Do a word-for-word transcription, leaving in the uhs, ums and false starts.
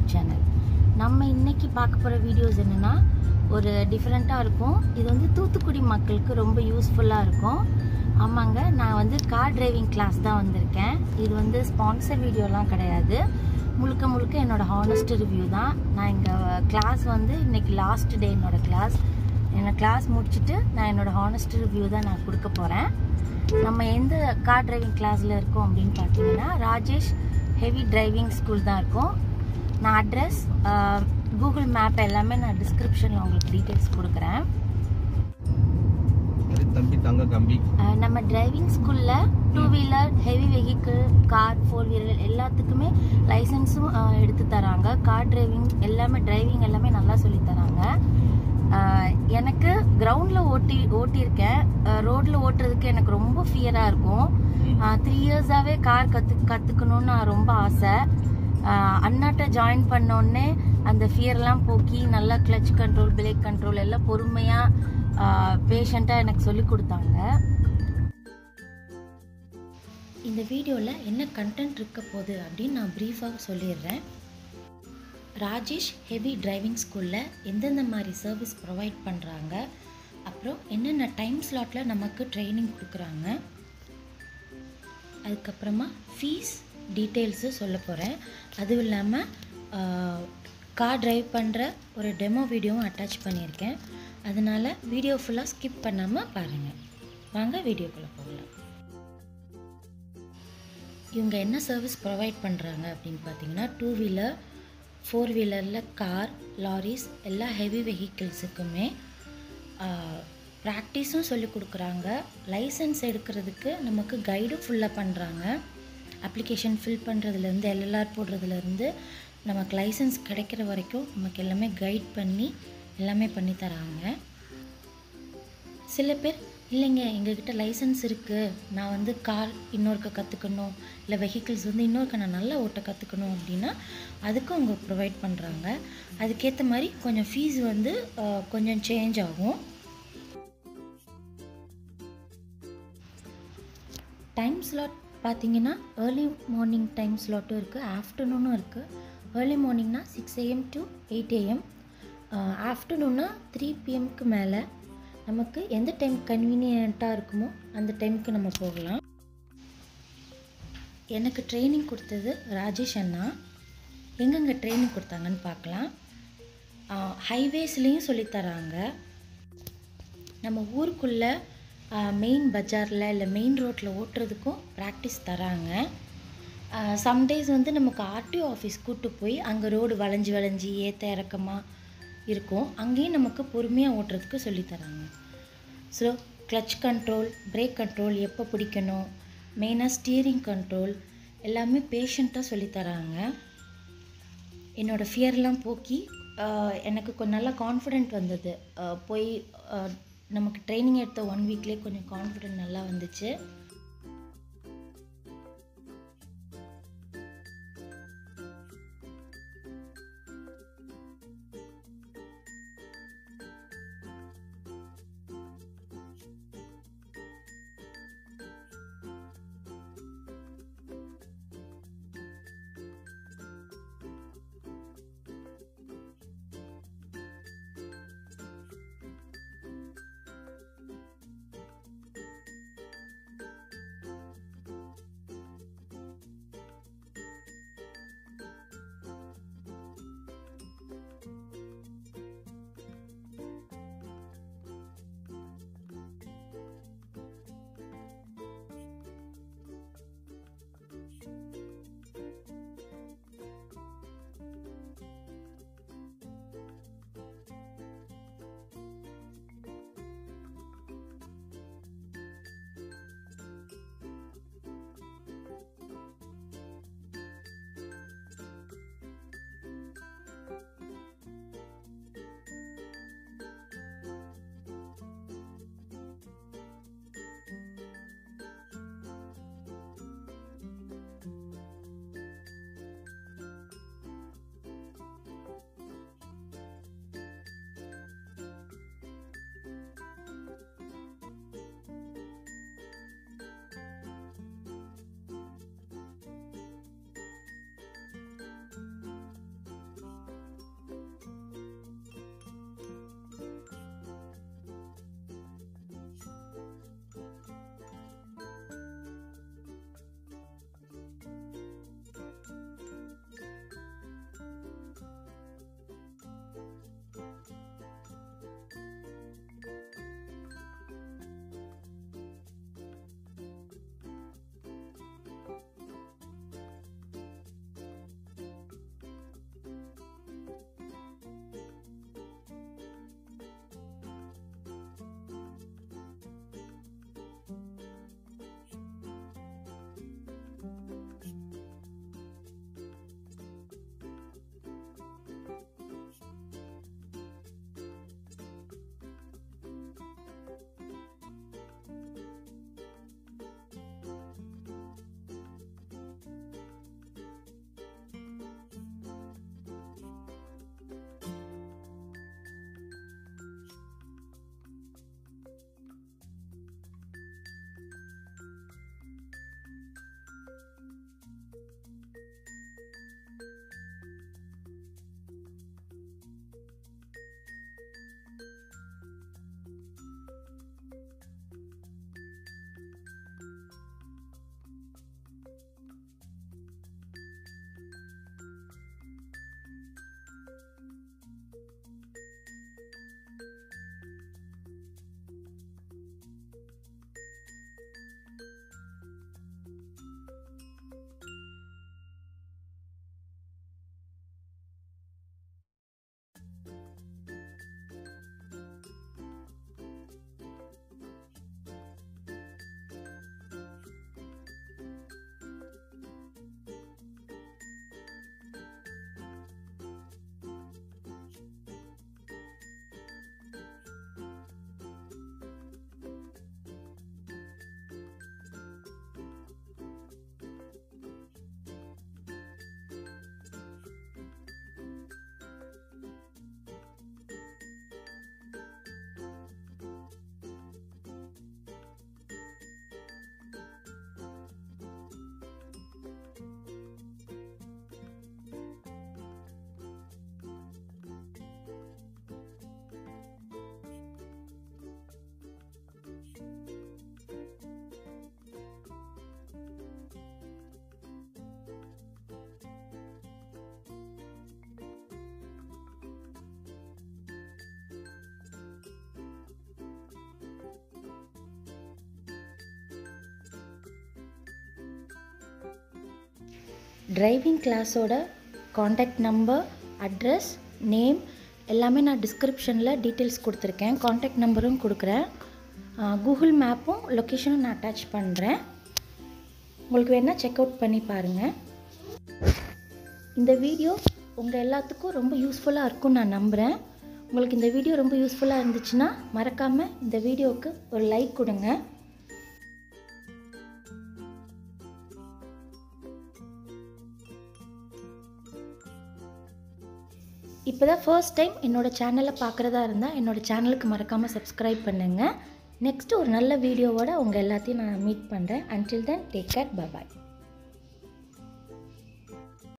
Channel. நம்ம இன்னைக்கு பார்க்க போகிற வீடியோஸ் என்னென்னா ஒரு டிஃப்ரெண்ட்டாக இருக்கும். இது வந்து தூத்துக்குடி மக்களுக்கு ரொம்ப யூஸ்ஃபுல்லாக இருக்கும். ஆமாங்க, நான் வந்து கார் டிரைவிங் கிளாஸ் தான் வந்திருக்கேன். இது வந்து ஸ்பான்சர் வீடியோலாம் கிடையாது, முழுக்க முழுக்க என்னோட ஹானஸ்ட் ரிவ்யூ தான். நான் இங்கே கிளாஸ் வந்து இன்னைக்கு லாஸ்ட் டே என்னோட கிளாஸ். என்னோட கிளாஸ் முடிச்சுட்டு நான் என்னோட ஹானஸ்ட் ரிவ்யூ தான் நான் கொடுக்க போகிறேன். நம்ம எந்த கார் டிரைவிங் கிளாஸில் இருக்கோம் அப்படின்னு பார்த்தீங்கன்னா ராஜேஷ் ஹெவி டிரைவிங் ஸ்கூல் தான் இருக்கும். நான் அட்ரஸ், கூகுள் மேப் எல்லாமே நான் டிஸ்கிரிப்ஷனில் உங்களுக்கு டீட்டெயில்ஸ் கொடுக்குறேன். நம்ம டிரைவிங் ஸ்கூலில் two wheeler, heavy vehicle, car, four wheeler எல்லாத்துக்குமே லைசன்ஸும் எடுத்து தராங்க. கார் டிரைவிங் எல்லாமே டிரைவிங் எல்லாமே நல்லா சொல்லி தராங்க. எனக்கு கிரவுண்டில் ஓட்டி ஓட்டியிருக்கேன். ரோட்டில் ஓட்டுறதுக்கு எனக்கு ரொம்ப ஃபியராக இருக்கும். த்ரீ இயர்ஸாகவே கார் கற்று கற்றுக்கணுன்னு நான் ரொம்ப ஆசை. அண்ணாட்ட ஜாயின் பண்ணோடனே அந்த ஃபியர்லாம் போக்கி நல்லா கிளச் கண்ட்ரோல், பிரேக் கண்ட்ரோல் எல்லாம் பொறுமையாக பேஷண்ட்டாக எனக்கு சொல்லி கொடுத்தாங்க. இந்த வீடியோவில் என்ன கண்டென்ட் இருக்க போகுது அப்படின்னு நான் ப்ரீஃபாக சொல்லிடுறேன். ராஜேஷ் ஹெவி டிரைவிங் ஸ்கூலில் எந்தெந்த மாதிரி சர்வீஸ் ப்ரொவைட் பண்ணுறாங்க, அப்புறம் என்னென்ன டைம் ஸ்லாட்டில் நமக்கு ட்ரைனிங் கொடுக்குறாங்க, அதுக்கப்புறமா ஃபீஸ் டீட்டெயில்ஸு சொல்ல போகிறேன். அதுவும் இல்லாமல் கார் டிரைவ் பண்ணுற ஒரு டெமோ வீடியோவும் அட்டாச் பண்ணியிருக்கேன். அதனால் வீடியோ ஃபுல்லாக ஸ்கிப் பண்ணாமல் பாருங்கள். வாங்க வீடியோக்குள்ளே போகலாம். இவங்க என்ன சர்வீஸ் ப்ரொவைட் பண்ணுறாங்க அப்படின்னு பார்த்தீங்கன்னா டூ வீலர், ஃபோர் வீலரில் கார், லாரிஸ் எல்லா ஹெவி வெஹிக்கிள்ஸுக்குமே ப்ராக்டிஸும் சொல்லி கொடுக்குறாங்க. லைசன்ஸ் எடுக்கிறதுக்கு நமக்கு கைடும் ஃபுல்லாக பண்ணுறாங்க. அப்ளிகேஷன் ஃபில் பண்ணுறதுலேருந்து, எல்எல்ஆர் போடுறதுலேருந்து நமக்கு லைசன்ஸ் கிடைக்கிற வரைக்கும் நமக்கு எல்லாமே கைட் பண்ணி எல்லாமே பண்ணி தராங்க. சில பேர் இல்லைங்க எங்ககிட்ட லைசன்ஸ் இருக்குது, நான் வந்து கார் இன்னொருக்க கற்றுக்கணும், இல்லை வெஹிக்கிள்ஸ் வந்து இன்னொருக்க நான் நல்லா ஓட்ட கற்றுக்கணும் அப்படின்னா அதுக்கும் அவங்க ப்ரொவைட் பண்ணுறாங்க. அதுக்கேற்ற மாதிரி கொஞ்சம் ஃபீஸ் வந்து கொஞ்சம் சேஞ்ச் ஆகும். டைம் ஸ்லாட் பார்த்தீங்கன்னா ஏர்லி மார்னிங் டைம் ஸ்லாட்டும் இருக்குது, ஆஃப்டர்நூனும் இருக்குது. ஏர்லி மார்னிங்னா six AM to eight AM, ஆஃப்டர்நூன்னா த்ரீ பிஎம்க்கு மேலே நமக்கு எந்த டைம் கன்வீனியண்ட்டாக இருக்குமோ அந்த டைமுக்கு நம்ம போகலாம். எனக்கு ட்ரைனிங் கொடுத்தது ராஜேஷ் அண்ணா. எங்கெங்கே ட்ரைனிங் கொடுத்தாங்கன்னு பார்க்கலாம். ஹைவேஸ்லேயும் சொல்லித்தராங்க. நம்ம ஊருக்குள்ளே மெயின் பஜாரில் இல்லை மெயின் ரோட்டில் ஓட்டுறதுக்கும் ப்ராக்டிஸ் தராங்க. சம்டேஸ் வந்து நமக்கு ஆர்டிஓ ஆஃபீஸ் கூப்பிட்டு போய் அங்கே ரோடு வளைஞ்சி வளைஞ்சி ஏற்ற இறக்கமாக இருக்கும், அங்கேயும் நமக்கு பொறுமையாக ஓட்டுறதுக்கு சொல்லித்தராங்க. So clutch control, brake control எப்போ பிடிக்கணும், மெயினாக ஸ்டீரிங் கண்ட்ரோல் எல்லாமே பேஷண்ட்டாக சொல்லித்தராங்க. என்னோடய ஃபியர்லாம் போக்கி எனக்கு கொஞ்சம் நல்லா கான்ஃபிடென்ட் வந்தது. போய் நமக்கு ட்ரைனிங் எடுத்த ஒன் வீக்லேயே கொஞ்சம் கான்ஃபிடென்ட் நல்லா வந்துச்சு. டிரைவிங் கிளாஸோட காண்டாக்ட் நம்பர், அட்ரஸ், நேம் எல்லாமே நான் டிஸ்கிரிப்ஷனில் டீட்டெயில்ஸ் கொடுத்துருக்கேன். காண்டாக்ட் நம்பரும் கொடுக்குறேன். கூகுள் மேப்பும் லொக்கேஷனும் நான் அட்டாச் பண்ணுறேன். உங்களுக்கு வேணால் செக் அவுட் பண்ணி பாருங்கள். இந்த வீடியோ உங்கள் எல்லாத்துக்கும் ரொம்ப யூஸ்ஃபுல்லாக இருக்கும்னு நான் நம்புகிறேன். உங்களுக்கு இந்த வீடியோ ரொம்ப யூஸ்ஃபுல்லாக இருந்துச்சுன்னா மறக்காமல் இந்த வீடியோவுக்கு ஒரு லைக் கொடுங்க. இப்போ தான் ஃபர்ஸ்ட் டைம் என்னோடய சேனலை பார்க்குறதா இருந்தால் என்னோடய சேனலுக்கு மறக்காமல் சப்ஸ்கிரைப் பண்ணுங்கள். நெக்ஸ்ட்டு ஒரு நல்ல வீடியோவோட உங்கள் எல்லாத்தையும் நான் மீட் பண்ணுறேன். Until then take care, bye பாய்.